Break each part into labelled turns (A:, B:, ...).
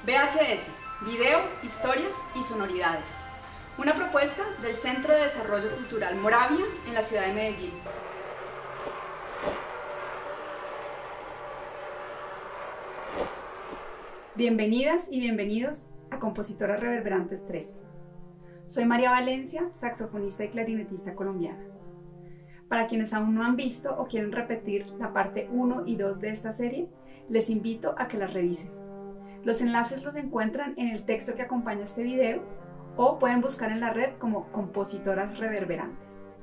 A: VHS, Video, Historias y Sonoridades. Una propuesta del Centro de Desarrollo Cultural Moravia en la ciudad de Medellín. Bienvenidas y bienvenidos a Compositoras Reverberantes 3. Soy María Valencia, saxofonista y clarinetista colombiana. Para quienes aún no han visto o quieren repetir la parte 1 y 2 de esta serie, les invito a que las revisen. Los enlaces los encuentran en el texto que acompaña este video o pueden buscar en la red como Compositoras Reverberantes.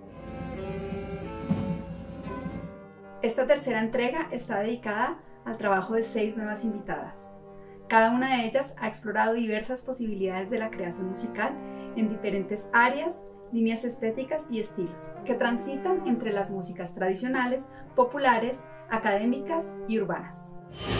A: Esta tercera entrega está dedicada al trabajo de 6 nuevas invitadas. Cada una de ellas ha explorado diversas posibilidades de la creación musical en diferentes áreas, líneas estéticas y estilos, que transitan entre las músicas tradicionales, populares, académicas y urbanas.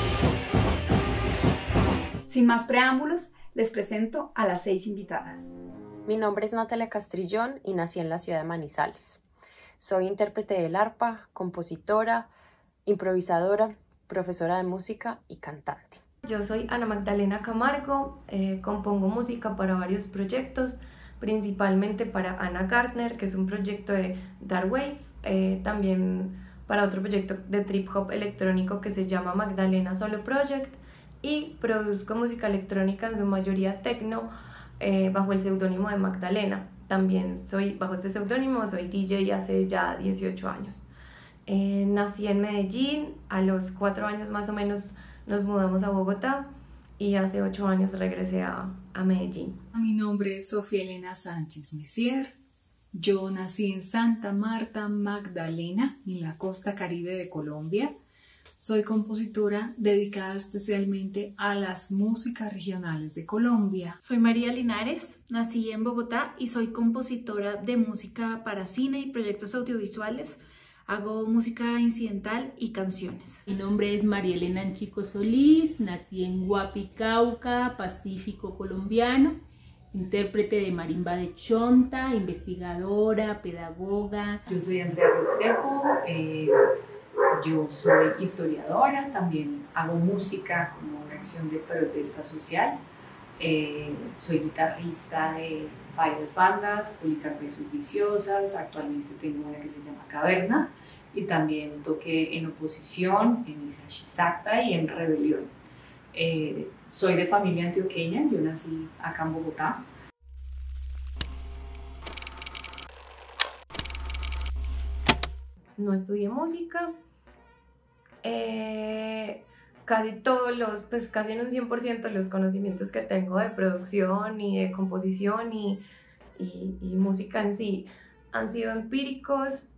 A: Sin más preámbulos, les presento a las 6 invitadas.
B: Mi nombre es Natalia Castrillón y nací en la ciudad de Manizales. Soy intérprete del arpa, compositora, improvisadora, profesora de música y cantante.
C: Yo soy Ana Magdalena Camargo, compongo música para varios proyectos, principalmente para Anna Gardner, que es un proyecto de Dark Wave, también para otro proyecto de trip hop electrónico que se llama Magdalena Solo Project, y produzco música electrónica en su mayoría techno bajo el seudónimo de Magdalena. También bajo este seudónimo soy DJ hace ya 18 años. Nací en Medellín, a los 4 años más o menos nos mudamos a Bogotá y hace 8 años regresé a Medellín.
D: Mi nombre es Sofía Elena Sánchez Messier. Yo nací en Santa Marta, Magdalena, en la costa caribe de Colombia. Soy compositora dedicada especialmente a las músicas regionales de Colombia.
E: Soy María Linares, nací en Bogotá y soy compositora de música para cine y proyectos audiovisuales. Hago música incidental y canciones.
F: Mi nombre es María Elena Anchico Solís, nací en Guapi, Cauca, Pacífico colombiano, intérprete de marimba de chonta, investigadora, pedagoga.
G: Yo soy Andrea Restrepo, yo soy historiadora, también hago música como una acción de protesta social. Soy guitarrista de varias bandas, Policarpa y sus Viciosas, actualmente tengo una que se llama Caverna, y también toqué en Oposición, en Isacta y en Rebelión. Soy de familia antioqueña, yo nací acá en Bogotá.
C: No estudié música, casi en un 100% los conocimientos que tengo de producción y de composición y música en sí han sido empíricos.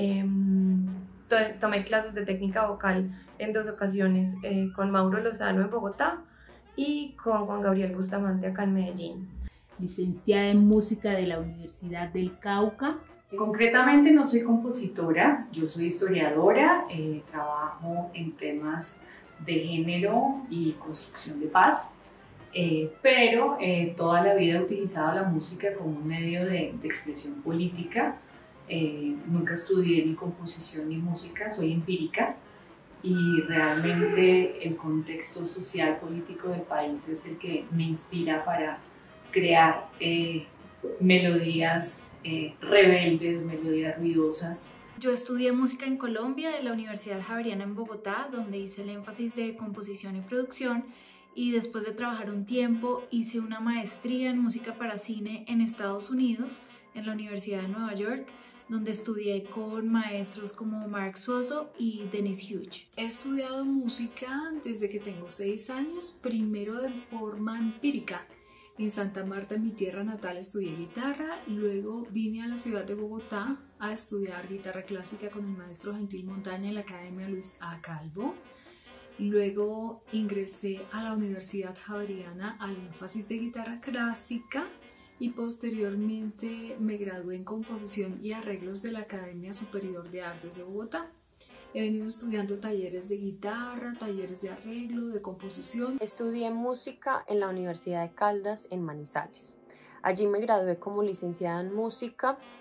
C: Tomé clases de técnica vocal en 2 ocasiones con Mauro Lozano en Bogotá y con Juan Gabriel Bustamante acá en Medellín.
F: Licenciada en música de la Universidad del Cauca.
G: Concretamente no soy compositora, yo soy historiadora, trabajo en temas de género y construcción de paz, pero toda la vida he utilizado la música como un medio de expresión política. Nunca estudié ni composición ni música, soy empírica y realmente el contexto social político del país es el que me inspira para crear melodías rebeldes, melodías ruidosas.
E: Yo estudié música en Colombia en la Universidad Javeriana en Bogotá, donde hice el énfasis de composición y producción, y después de trabajar un tiempo hice una maestría en música para cine en Estados Unidos, en la Universidad de Nueva York, donde estudié con maestros como Mark Suoso y Dennis Hughes.
D: He estudiado música desde que tengo 6 años, primero de forma empírica. En Santa Marta, mi tierra natal, estudié guitarra, luego vine a la ciudad de Bogotá a estudiar guitarra clásica con el maestro Gentil Montaña en la Academia Luis A. Calvo. Luego ingresé a la Universidad Javeriana al énfasis de guitarra clásica y posteriormente me gradué en composición y arreglos de la Academia Superior de Artes de Bogotá. He venido estudiando talleres de guitarra, talleres de arreglo, de composición.
B: Estudié música en la Universidad de Caldas en Manizales. Allí me gradué como licenciada en música.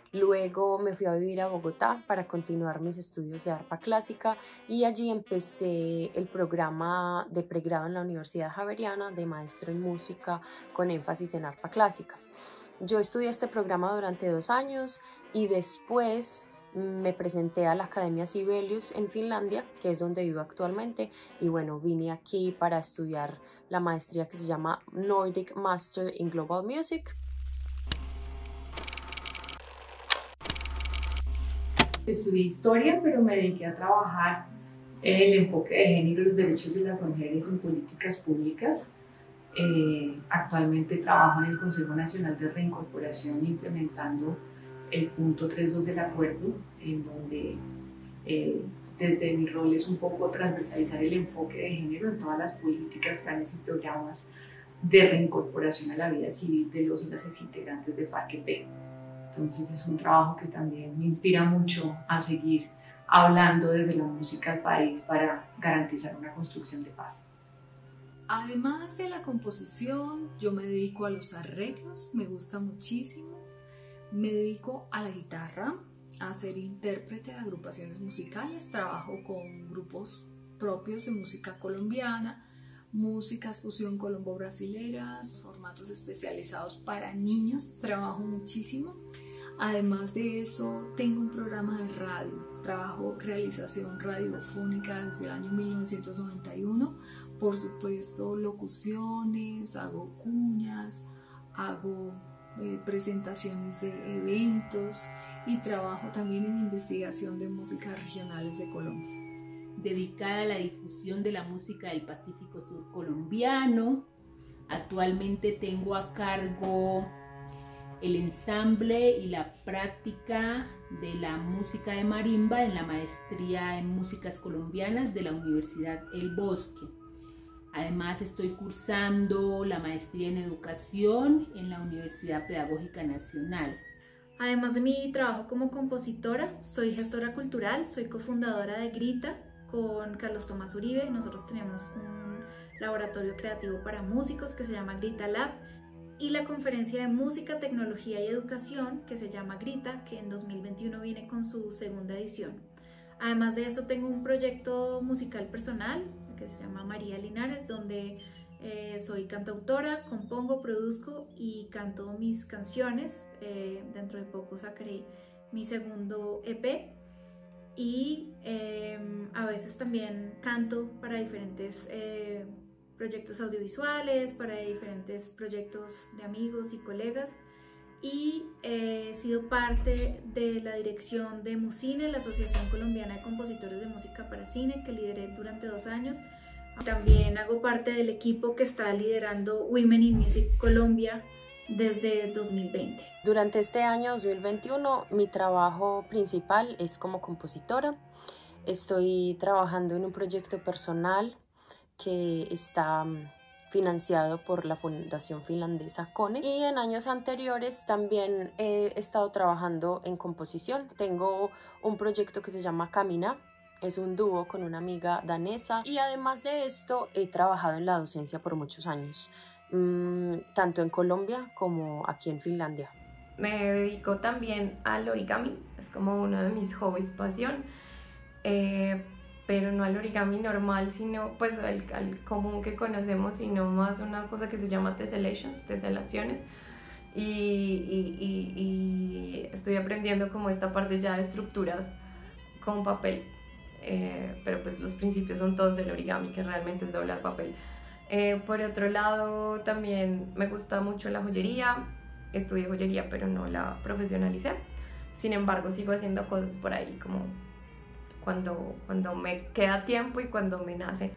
B: Luego me fui a vivir a Bogotá para continuar mis estudios de arpa clásica y allí empecé el programa de pregrado en la Universidad Javeriana de maestro en música con énfasis en arpa clásica. Yo estudié este programa durante 2 años y después me presenté a la Academia Sibelius en Finlandia, que es donde vivo actualmente, y bueno, vine aquí para estudiar la maestría que se llama Nordic Master in Global Music.
G: Estudié historia, pero me dediqué a trabajar el enfoque de género y los derechos de las mujeres en políticas públicas. Actualmente trabajo en el Consejo Nacional de Reincorporación implementando el punto 3.2 del acuerdo, en donde desde mi rol es un poco transversalizar el enfoque de género en todas las políticas, planes y programas de reincorporación a la vida civil de los y las exintegrantes de FARC-EP. Entonces es un trabajo que también me inspira mucho a seguir hablando desde la música al país para garantizar una construcción de paz.
D: Además de la composición, yo me dedico a los arreglos, me gusta muchísimo. Me dedico a la guitarra, a ser intérprete de agrupaciones musicales, trabajo con grupos propios de música colombiana, músicas fusión colombo-brasileras, formatos especializados para niños, trabajo muchísimo. Además de eso, tengo un programa de radio, trabajo realización radiofónica desde el año 1991, por supuesto locuciones, hago cuñas, hago presentaciones de eventos y trabajo también en investigación de músicas regionales de Colombia.
F: Dedicada a la difusión de la música del Pacífico Sur colombiano. Actualmente tengo a cargo el ensamble y la práctica de la música de marimba en la maestría en músicas colombianas de la Universidad El Bosque. Además estoy cursando la maestría en educación en la Universidad Pedagógica Nacional.
E: Además de mi trabajo como compositora, soy gestora cultural, soy cofundadora de Grita con Carlos Tomás Uribe. Nosotros tenemos un laboratorio creativo para músicos que se llama Grita Lab y la conferencia de música, tecnología y educación que se llama Grita, que en 2021 viene con su segunda edición. Además de eso tengo un proyecto musical personal que se llama María Linares, donde soy cantautora, compongo, produzco y canto mis canciones. Dentro de poco sacaré mi segundo EP y a veces también canto para diferentes proyectos audiovisuales, para diferentes proyectos de amigos y colegas, y he sido parte de la dirección de Muscine, la Asociación Colombiana de Compositores de Música para Cine, que lideré durante 2 años. También hago parte del equipo que está liderando Women in Music Colombia desde 2020.
B: Durante este año 2021 mi trabajo principal es como compositora. Estoy trabajando en un proyecto personal que está financiado por la fundación finlandesa KONE, y en años anteriores también he estado trabajando en composición. Tengo un proyecto que se llama Camina, es un dúo con una amiga danesa, y además de esto he trabajado en la docencia por muchos años, tanto en Colombia como aquí en Finlandia.
C: Me dedico también al origami, es como uno de mis hobbies, pasión, pero no al origami normal, sino pues al común que conocemos, sino más una cosa que se llama teselaciones, y estoy aprendiendo como esta parte ya de estructuras con papel, pero pues los principios son todos del origami, que realmente es doblar papel. Por otro lado, también me gusta mucho la joyería. Estudié joyería pero no la profesionalicé, sin embargo sigo haciendo cosas por ahí como cuando me queda tiempo y cuando me nace.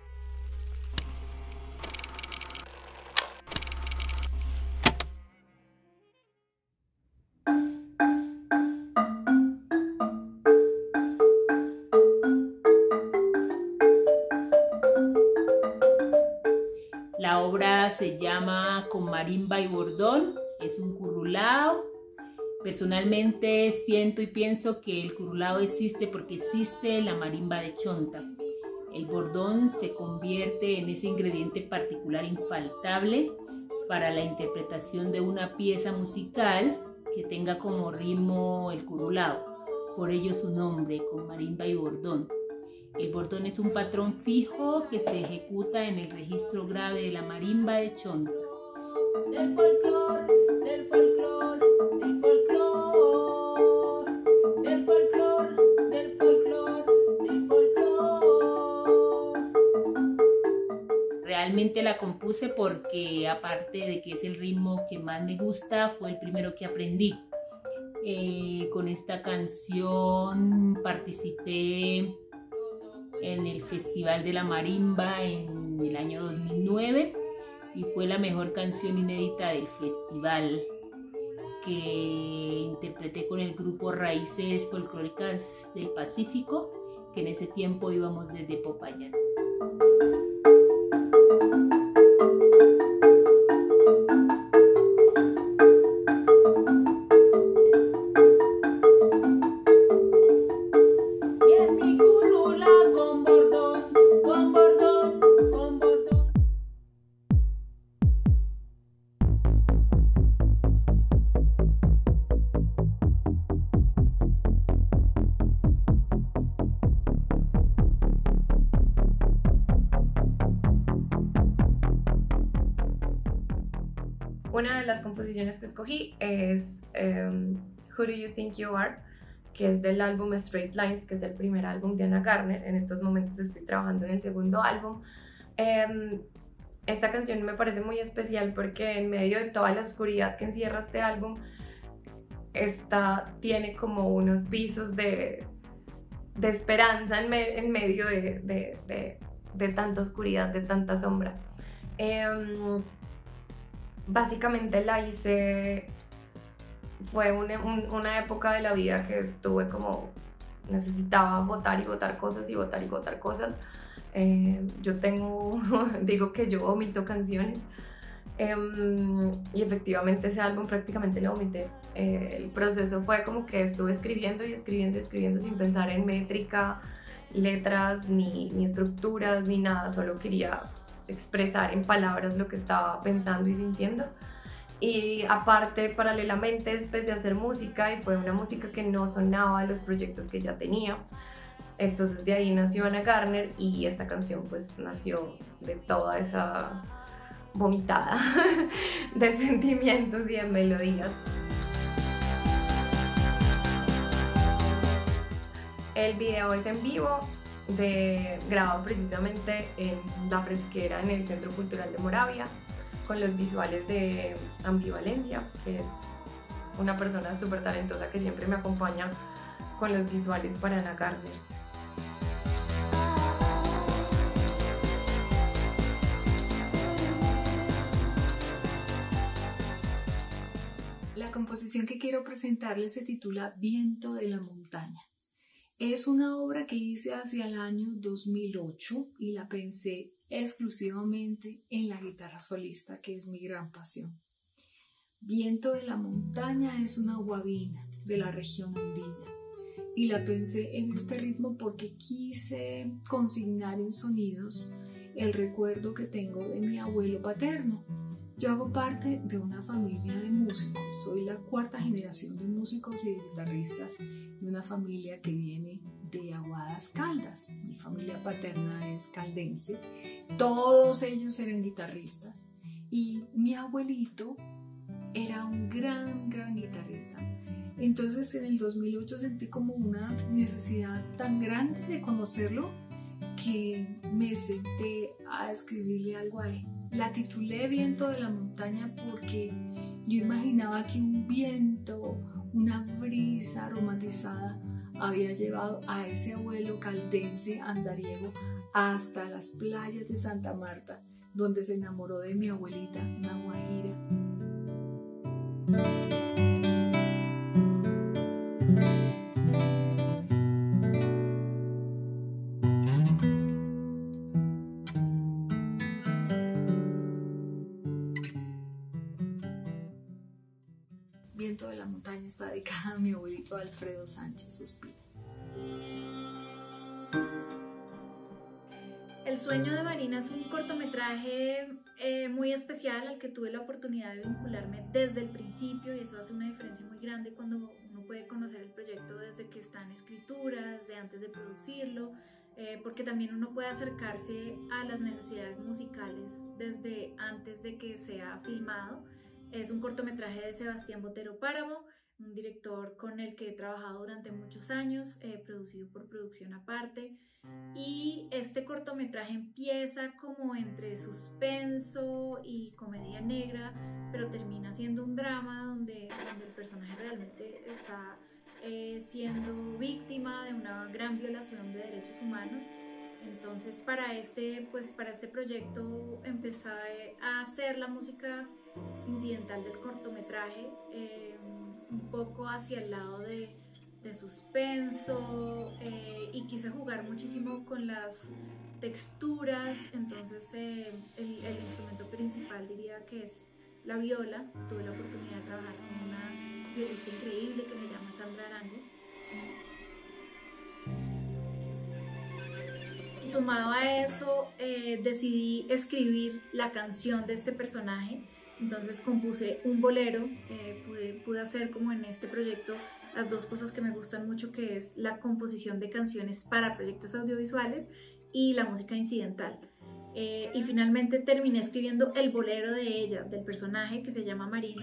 F: La obra se llama Con marimba y bordón, es un currulao. Personalmente siento y pienso que el currulao existe porque existe la marimba de chonta. El bordón se convierte en ese ingrediente particular infaltable para la interpretación de una pieza musical que tenga como ritmo el curulao, por ello su nombre, con marimba y bordón. El bordón es un patrón fijo que se ejecuta en el registro grave de la marimba de chonta. Del folclor, del folclor, del folclor, del folclor, del folclor, del folclor. Realmente la compuse porque, aparte de que es el ritmo que más me gusta, fue el primero que aprendí. Con esta canción participé en el Festival de la Marimba en el año 2009 y fue la mejor canción inédita del festival, que interpreté con el grupo Raíces Folclóricas del Pacífico, que en ese tiempo íbamos desde Popayán.
C: Una de las composiciones que escogí es Who Do You Think You Are, que es del álbum Straight Lines, que es el primer álbum de Anna Gardner. En estos momentos estoy trabajando en el segundo álbum. Esta canción me parece muy especial porque en medio de toda la oscuridad que encierra este álbum, tiene como unos visos de esperanza en medio de tanta oscuridad, de tanta sombra. Básicamente la hice, fue una época de la vida que estuve como, necesitaba votar y votar cosas y votar y votar cosas. Yo digo que yo vomito canciones, y efectivamente ese álbum prácticamente lo vomité. El proceso fue como que estuve escribiendo y escribiendo y escribiendo sin pensar en métrica, letras, ni estructuras, ni nada, solo quería expresar en palabras lo que estaba pensando y sintiendo. Y aparte, paralelamente, empecé a hacer música, y fue una música que no sonaba a los proyectos que ya tenía. Entonces de ahí nació Anna Gardner, y esta canción pues nació de toda esa vomitada de sentimientos y de melodías. El video es en vivo, grabado precisamente en La Fresquera, en el Centro Cultural de Moravia, con los visuales de Ambivalencia, que es una persona súper talentosa que siempre me acompaña con los visuales para Anna Gardner.
D: La composición que quiero presentarles se titula Viento de la Montaña. Es una obra que hice hacia el año 2008 y la pensé exclusivamente en la guitarra solista, que es mi gran pasión. Viento de la Montaña es una guabina de la región andina, y la pensé en este ritmo porque quise consignar en sonidos el recuerdo que tengo de mi abuelo paterno. Yo hago parte de una familia de músicos, soy la cuarta generación de músicos y de guitarristas de una familia que viene de Aguadas, Caldas. Mi familia paterna es caldense, todos ellos eran guitarristas, y mi abuelito era un gran guitarrista. Entonces en el 2008 sentí como una necesidad tan grande de conocerlo que me senté a escribirle algo a él. La titulé Viento de la Montaña porque yo imaginaba que un viento, una brisa aromatizada había llevado a ese abuelo caldense andariego hasta las playas de Santa Marta, donde se enamoró de mi abuelita, una guajira. Viento de la Montaña está dedicada a mi abuelito Alfredo Sánchez Suspiro.
E: El sueño de Marina es un cortometraje muy especial al que tuve la oportunidad de vincularme desde el principio, y eso hace una diferencia muy grande cuando uno puede conocer el proyecto desde que está en escritura, desde antes de producirlo, porque también uno puede acercarse a las necesidades musicales desde antes de que sea filmado. Es un cortometraje de Sebastián Botero Páramo, un director con el que he trabajado durante muchos años, producido por Producción Aparte, y este cortometraje empieza como entre suspenso y comedia negra, pero termina siendo un drama donde el personaje realmente está siendo víctima de una gran violación de derechos humanos. Entonces para este proyecto empecé a hacer la música incidental del cortometraje, un poco hacia el lado de suspenso, y quise jugar muchísimo con las texturas. Entonces el instrumento principal diría que es la viola. Tuve la oportunidad de trabajar con una violista increíble que se llama Sandra Arango. Y sumado a eso, decidí escribir la canción de este personaje. Entonces compuse un bolero, pude hacer como en este proyecto las dos cosas que me gustan mucho, que es la composición de canciones para proyectos audiovisuales y la música incidental. Y finalmente terminé escribiendo el bolero de ella, del personaje, que se llama Marina.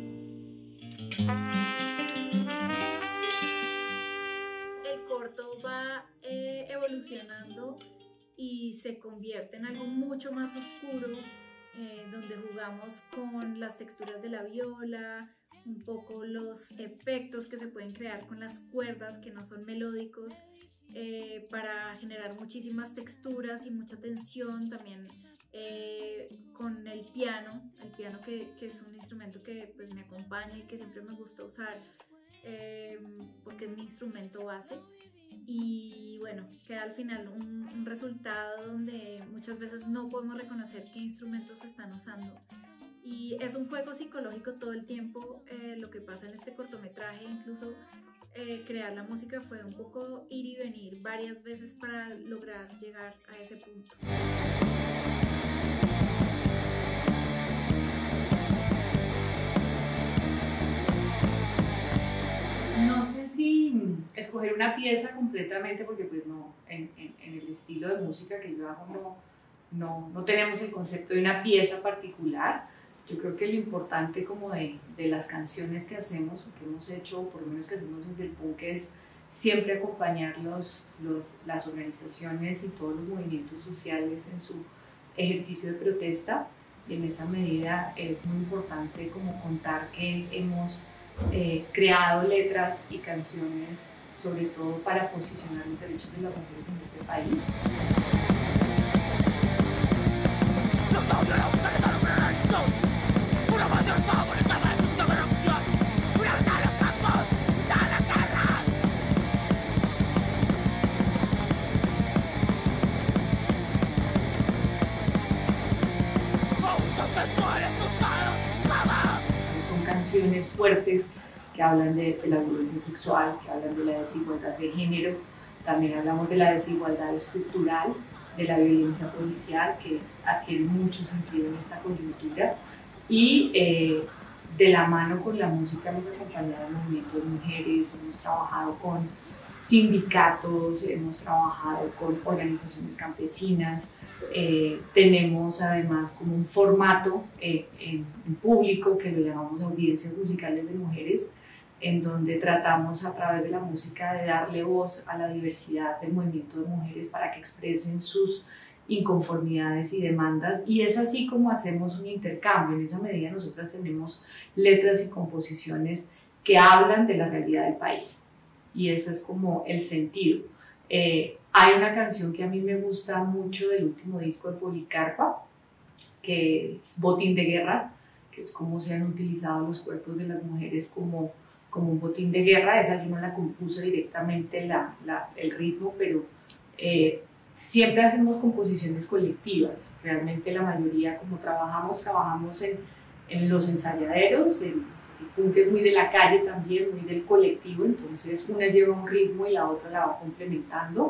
E: El corto va evolucionando y se convierte en algo mucho más oscuro, donde jugamos con las texturas de la viola, un poco los efectos que se pueden crear con las cuerdas que no son melódicos, para generar muchísimas texturas y mucha tensión. También con el piano que es un instrumento que pues me acompaña y que siempre me gusta usar, porque es mi instrumento base. Y bueno, queda al final un resultado donde muchas veces no podemos reconocer qué instrumentos se están usando, y es un juego psicológico todo el tiempo. Lo que pasa en este cortometraje, incluso crear la música, fue un poco ir y venir varias veces para lograr llegar a ese punto.
G: No sé si escoger una pieza completamente, porque pues no, en el estilo de música que yo hago no tenemos el concepto de una pieza particular. Yo creo que lo importante como de las canciones que hacemos, o que hemos hecho, por lo menos que hacemos desde el punk, es siempre acompañar las organizaciones y todos los movimientos sociales en su ejercicio de protesta, y en esa medida es muy importante como contar que hemos creado letras y canciones sobre todo para posicionar los derechos de las mujeres en este país. Son canciones fuertes que hablan de la violencia sexual, que hablan de la desigualdad de género. También hablamos de la desigualdad estructural, de la violencia policial, que adquiere mucho sentido en esta coyuntura. Y de la mano con la música hemos acompañado al movimiento de mujeres, hemos trabajado con sindicatos, hemos trabajado con organizaciones campesinas. Tenemos además como un formato en público que lo llamamos Audiencias Musicales de Mujeres, en donde tratamos a través de la música de darle voz a la diversidad del movimiento de mujeres para que expresen sus inconformidades y demandas, y es así como hacemos un intercambio. En esa medida nosotras tenemos letras y composiciones que hablan de la realidad del país, y ese es como el sentido. Hay una canción que a mí me gusta mucho del último disco de Policarpa, que es Botín de Guerra, que es cómo se han utilizado los cuerpos de las mujeres como un botín de guerra. Esa yo no la compuse directamente el ritmo, pero siempre hacemos composiciones colectivas. Realmente la mayoría, como trabajamos en los ensayaderos, el punk es muy de la calle también, muy del colectivo, entonces una lleva un ritmo y la otra la va complementando,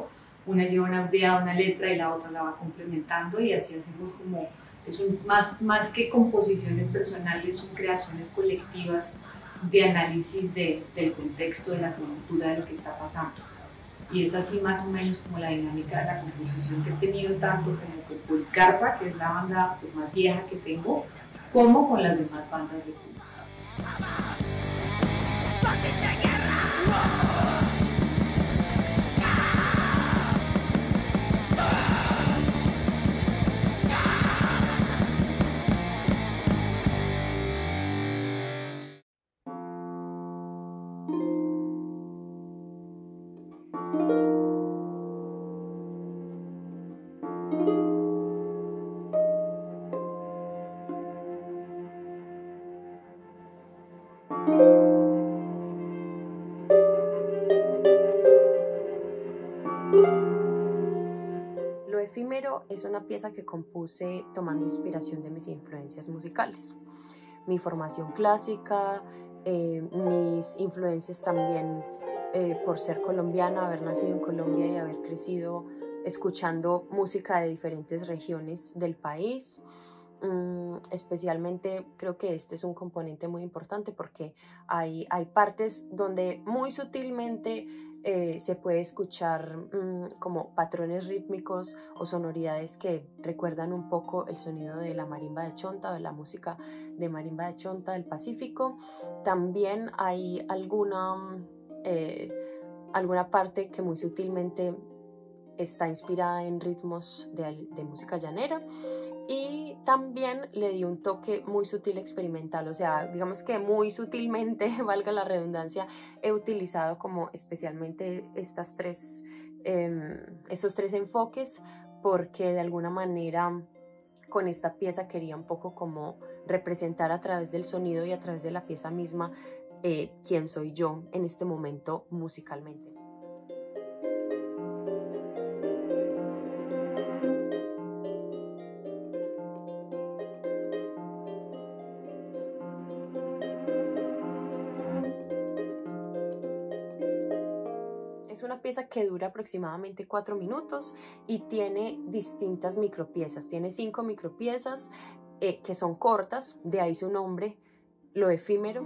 G: una lleva una idea, una letra y la otra la va complementando y así hacemos como, más que composiciones personales, son creaciones colectivas de análisis del contexto, de la coyuntura, de lo que está pasando. Y es así más o menos como la dinámica de la composición que he tenido tanto con Policarpa, que es la banda pues, más vieja que tengo, como con las demás bandas de Cuba.
B: Lo efímero es una pieza que compuse tomando inspiración de mis influencias musicales. Mi formación clásica, mis influencias también por ser colombiana, haber nacido en Colombia y haber crecido escuchando música de diferentes regiones del país. Especialmente creo que este es un componente muy importante porque hay partes donde muy sutilmente se puede escuchar como patrones rítmicos o sonoridades que recuerdan un poco el sonido de la marimba de Chonta o de la música de marimba de Chonta del Pacífico. También hay alguna parte que muy sutilmente está inspirada en ritmos de música llanera. Y también le di un toque muy sutil experimental, o sea, digamos que muy sutilmente, valga la redundancia, he utilizado como especialmente estos tres enfoques porque de alguna manera con esta pieza quería un poco como representar a través del sonido y a través de la pieza misma quién soy yo en este momento musicalmente. Es una pieza que dura aproximadamente 4 minutos y tiene distintas micropiezas. Tiene 5 micropiezas que son cortas, de ahí su nombre, lo efímero.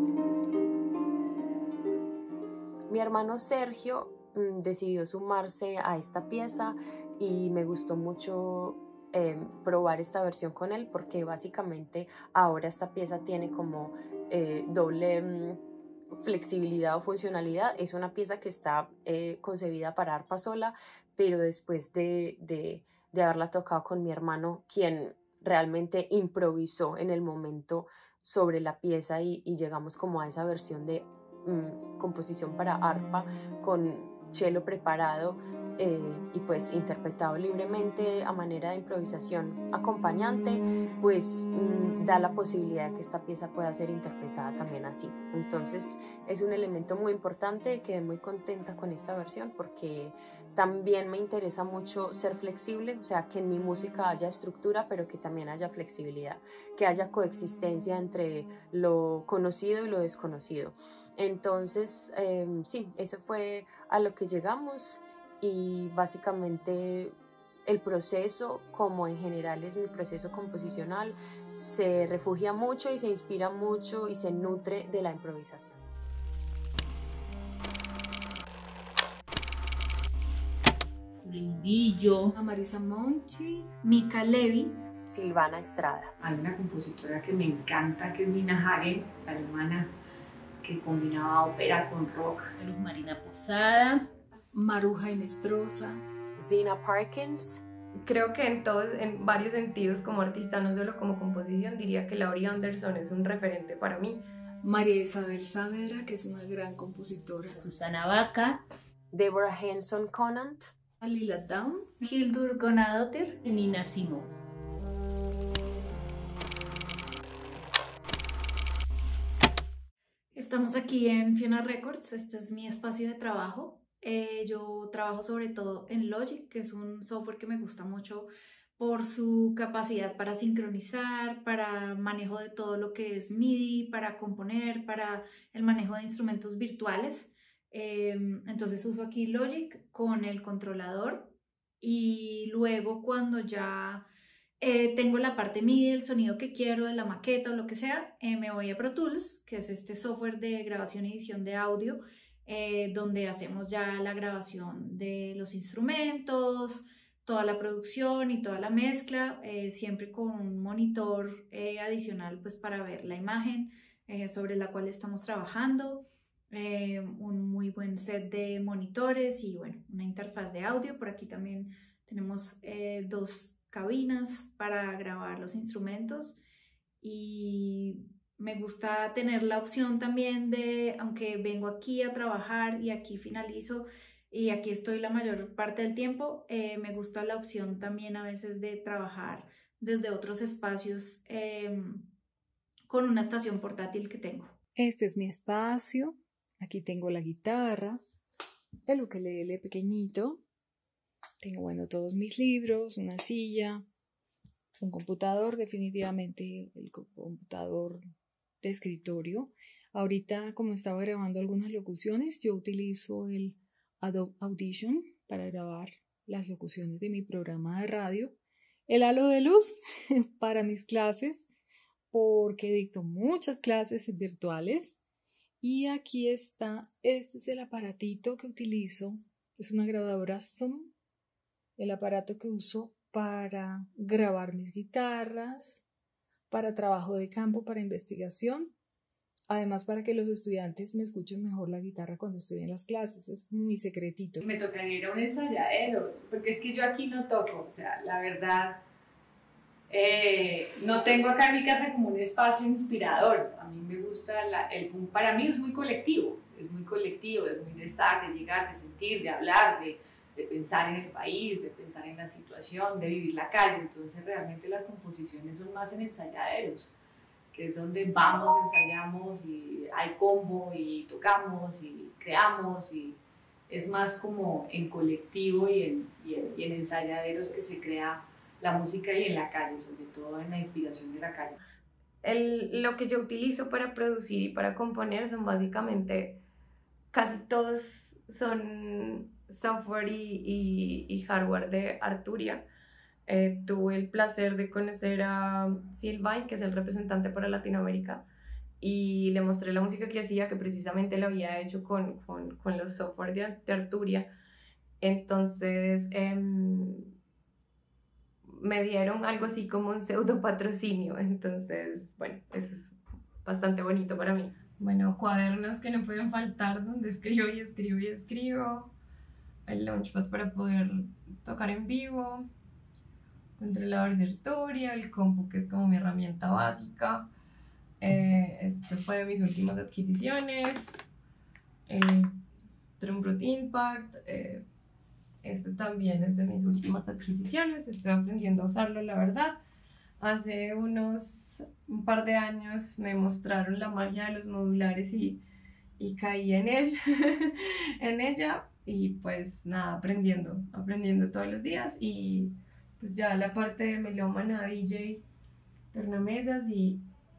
B: Mi hermano Sergio decidió sumarse a esta pieza y me gustó mucho probar esta versión con él porque básicamente ahora esta pieza tiene como doble flexibilidad o funcionalidad. Es una pieza que está concebida para arpa sola, pero después de haberla tocado con mi hermano, quien realmente improvisó en el momento sobre la pieza y llegamos como a esa versión de composición para arpa con cello preparado y pues interpretado libremente a manera de improvisación acompañante, pues da la posibilidad de que esta pieza pueda ser interpretada también así. Entonces es un elemento muy importante, quedé muy contenta con esta versión porque también me interesa mucho ser flexible, o sea, que en mi música haya estructura, pero que también haya flexibilidad, que haya coexistencia entre lo conocido y lo desconocido. Entonces, sí, eso fue a lo que llegamos y básicamente el proceso, como en general es mi proceso composicional, se refugia mucho y se inspira mucho y se nutre de la improvisación.
F: Brillo,
D: Marisa Monchi,
E: Mika Levi,
B: Silvana Estrada.
G: Hay una compositora que me encanta, que es Nina Hagen, la alemana, que combinaba ópera con rock.
F: Luz Marina Posada,
D: Maruja Inestrosa,
B: Zina Parkins.
C: Creo que en varios sentidos como artista, no solo como composición, diría que Laurie Anderson es un referente para mí.
D: María Isabel Saavedra, que es una gran compositora,
F: Susana Vaca,
B: Deborah Henson Conant,
D: Lila Downs,
E: Hildur Guðnadóttir,
F: Nina Simone.
E: Estamos aquí en Fiona Records, este es mi espacio de trabajo. Yo trabajo sobre todo en Logic, que es un software que me gusta mucho por su capacidad para sincronizar, para manejo de todo lo que es MIDI, para componer, para el manejo de instrumentos virtuales. Entonces uso aquí Logic con el controlador y luego cuando ya tengo la parte MIDI del sonido que quiero, de la maqueta o lo que sea, me voy a Pro Tools, que es este software de grabación y edición de audio, donde hacemos ya la grabación de los instrumentos, toda la producción y toda la mezcla, siempre con un monitor adicional pues para ver la imagen sobre la cual estamos trabajando, un muy buen set de monitores y bueno, una interfaz de audio. Por aquí también tenemos 2 cabinas para grabar los instrumentos y me gusta tener la opción también de, aunque vengo aquí a trabajar y aquí finalizo y aquí estoy la mayor parte del tiempo, me gusta la opción también a veces de trabajar desde otros espacios con una estación portátil que tengo.
H: Este es mi espacio. Aquí tengo la guitarra, el ukelele pequeñito. Tengo, bueno, todos mis libros, una silla, un computador, definitivamente el computador de escritorio. Ahorita, como estaba grabando algunas locuciones, yo utilizo el Adobe Audition para grabar las locuciones de mi programa de radio. El halo de luz para mis clases, porque dicto muchas clases virtuales. Y aquí está, este es el aparatito que utilizo, es una grabadora Zoom, el aparato que uso para grabar mis guitarras, para trabajo de campo, para investigación, además para que los estudiantes me escuchen mejor la guitarra cuando estoy en las clases, es muy secretito.
G: Me tocaría ir a un ensayadero, porque es que yo aquí no toco, o sea, la verdad, no tengo acá en mi casa como un espacio inspirador. A mí me gusta, el PUM para mí es muy colectivo, es muy de estar, de llegar, de sentir, de hablar, de pensar en el país, de pensar en la situación, de vivir la calle. Entonces realmente las composiciones son más en ensayaderos, que es donde vamos, ensayamos y hay combo y tocamos y creamos, y es más como en colectivo y en ensayaderos que se crea la música, y en la calle, sobre todo en la inspiración de la calle.
C: Lo que yo utilizo para producir y para componer son básicamente, casi todos son software y hardware de Arturia. Tuve el placer de conocer a Silvain, que es el representante para Latinoamérica, y le mostré la música que hacía, que precisamente la había hecho con los software de Arturia. Entonces me dieron algo así como un pseudo patrocinio, entonces bueno, eso es bastante bonito para mí. Bueno, cuadernos que no pueden faltar, donde escribo y escribo y escribo, el Launchpad para poder tocar en vivo, controlador de Arturia, el compu que es como mi herramienta básica. Este fue de mis últimas adquisiciones, el Drumroot Impact. Este también es de mis últimas adquisiciones, estoy aprendiendo a usarlo, la verdad. Hace un par de años me mostraron la magia de los modulares y caí en ella, y pues nada, aprendiendo todos los días, y pues ya la parte de melómana, DJ, tornamesas y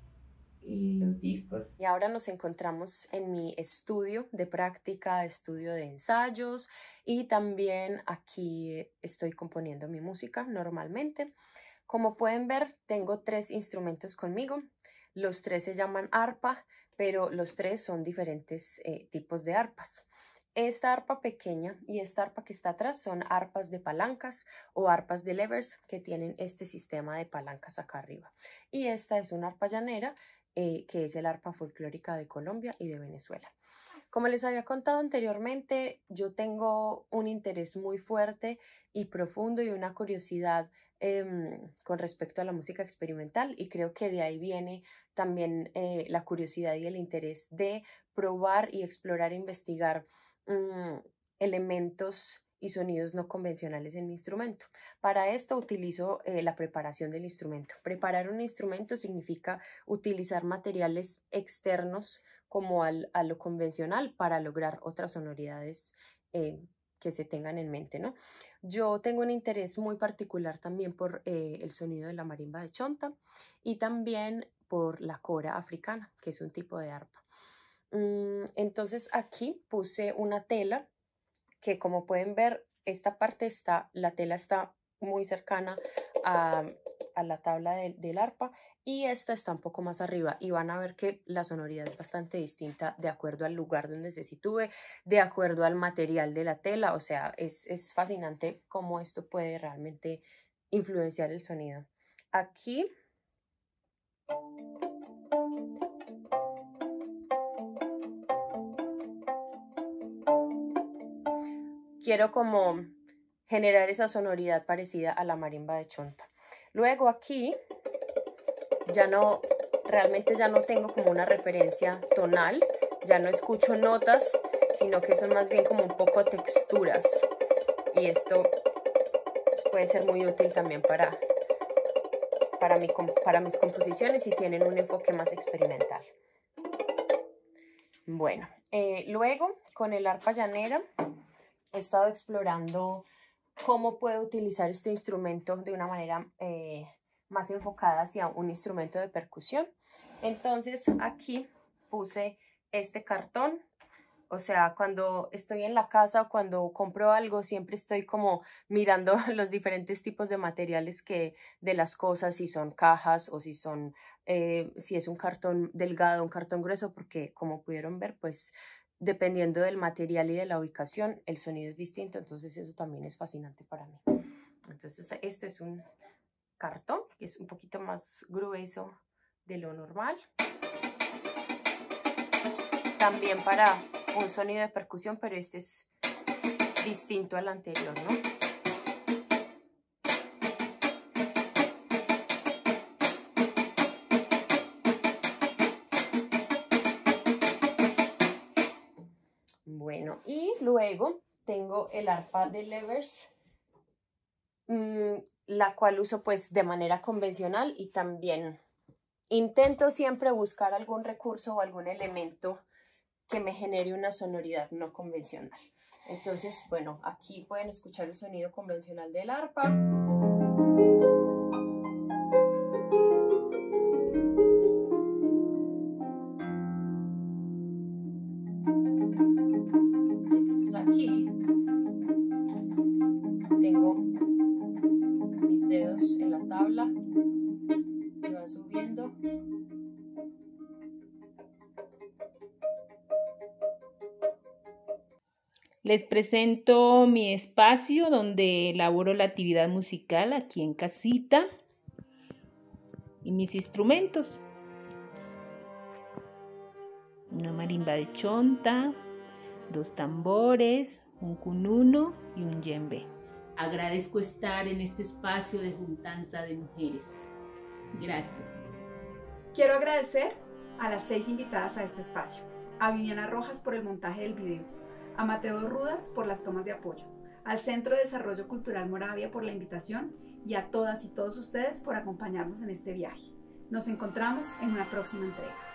C: los discos.
B: Y ahora nos encontramos en mi estudio de práctica, estudio de ensayos, y también aquí estoy componiendo mi música normalmente. Como pueden ver, tengo 3 instrumentos conmigo. Los 3 se llaman arpa, pero los 3 son diferentes tipos de arpas. Esta arpa pequeña y esta arpa que está atrás son arpas de palancas o arpas de levers, que tienen este sistema de palancas acá arriba. Y esta es una arpa llanera, que es el arpa folclórica de Colombia y de Venezuela. Como les había contado anteriormente, yo tengo un interés muy fuerte y profundo y una curiosidad con respecto a la música experimental, y creo que de ahí viene también la curiosidad y el interés de probar y explorar e investigar elementos y sonidos no convencionales en mi instrumento. Para esto utilizo la preparación del instrumento. Preparar un instrumento significa utilizar materiales externos como a lo convencional para lograr otras sonoridades que se tengan en mente, ¿no? Yo tengo un interés muy particular también por el sonido de la marimba de chonta y también por la cora africana, que es un tipo de arpa. Entonces aquí puse una tela que, como pueden ver, esta parte la tela está muy cercana a la tabla del arpa, y esta está un poco más arriba, y van a ver que la sonoridad es bastante distinta de acuerdo al lugar donde se sitúe, de acuerdo al material de la tela. O sea, es fascinante cómo esto puede realmente influenciar el sonido. Aquí quiero como generar esa sonoridad parecida a la marimba de Chonta. Luego aquí realmente ya no tengo como una referencia tonal, ya no escucho notas, sino que son más bien como un poco texturas. Y esto puede ser muy útil también para mis composiciones si tienen un enfoque más experimental. Bueno, luego con el arpa llanera he estado explorando cómo puedo utilizar este instrumento de una manera más enfocada hacia un instrumento de percusión. Entonces aquí puse este cartón. O sea, cuando estoy en la casa o cuando compro algo, siempre estoy como mirando los diferentes tipos de materiales de las cosas, si son cajas o si es un cartón delgado, un cartón grueso, porque como pudieron ver, pues dependiendo del material y de la ubicación, el sonido es distinto. Entonces eso también es fascinante para mí. Entonces este es un cartón que es un poquito más grueso de lo normal. También para un sonido de percusión, pero este es distinto al anterior, ¿no? Bueno, y luego tengo el arpa de levers, la cual uso pues de manera convencional, y también intento siempre buscar algún recurso o algún elemento que me genere una sonoridad no convencional. Entonces, bueno, aquí pueden escuchar el sonido convencional del arpa. Entonces aquí tengo mis dedos en la tabla que van subiendo.
F: Les presento mi espacio donde elaboro la actividad musical aquí en casita y mis instrumentos. Una marimba de Chonta, 2 tambores, un cununo y un yembe. Agradezco estar en este espacio de juntanza de mujeres. Gracias.
A: Quiero agradecer a las 6 invitadas a este espacio: a Viviana Rojas por el montaje del video, a Mateo Rudas por las tomas de apoyo, al Centro de Desarrollo Cultural Moravia por la invitación, y a todas y todos ustedes por acompañarnos en este viaje. Nos encontramos en una próxima entrega.